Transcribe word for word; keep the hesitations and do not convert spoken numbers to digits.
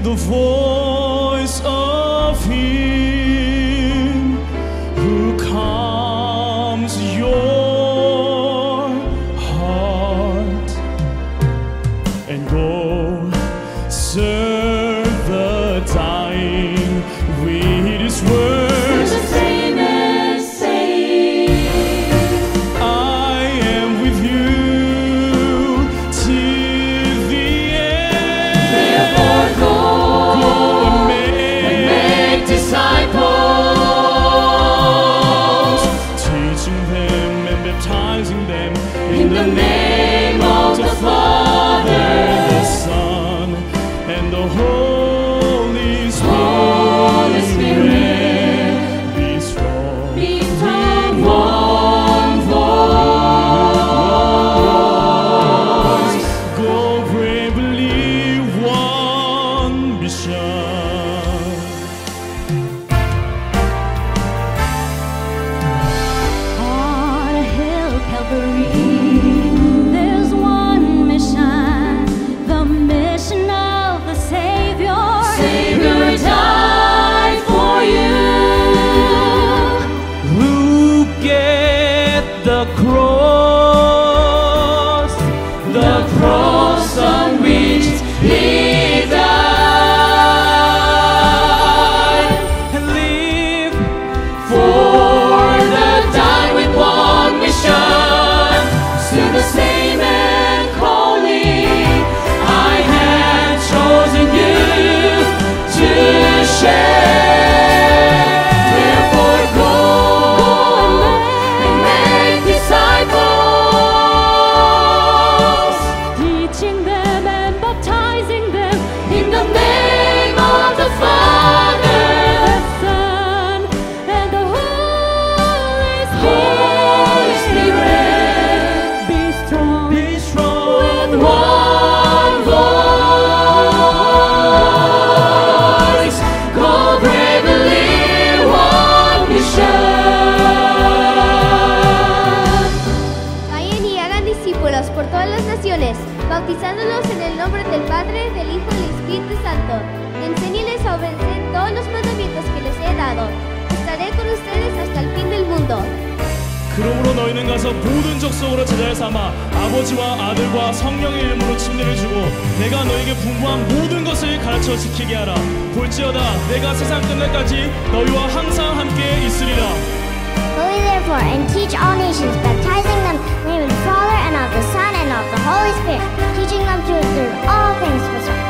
the voice of Him who calms your heart, and go serve the dying with His word. In the name of the Father, the Son, and the Holy Spirit. Holy Spirit, be strong, be strong, one voice. Go bravely, one mission. On a hill, Calvary, there's one mission, the mission of the Savior. Savior died for you. Look at the cross, The cross on which He died, and live for the dying with one mission. To the same and calling, I have chosen you to share. Therefore go and make disciples, Teaching them and baptizing them in the name of the Father, the Son, and the Holy Holy Spirit. Spirit. Be strong, be strong. With one voice, go bravely, one mission. Vayan y hagan discípulos por todas las naciones, bautizándolos en el nombre del Padre, del Hijo y del Espíritu Santo. Enséñenles a obedecer todos los mandamientos que les he dado. Estaré con ustedes hasta el fin del mundo. 그러므로 너희는 가서 모든 족속으로 제자를 삼아 아버지와 아들과 성령의 이름으로 침례를 주고 내가 너에게 분부한 모든 것을 가르쳐 지키게 하라. 볼지어다 내가 세상 끝날까지 너희와 항상 함께 있으리라. Go ye therefore and teach all nations, baptizing them in the name of the Father and of the Son and of the Holy Spirit, teaching them to observe all things whatsoever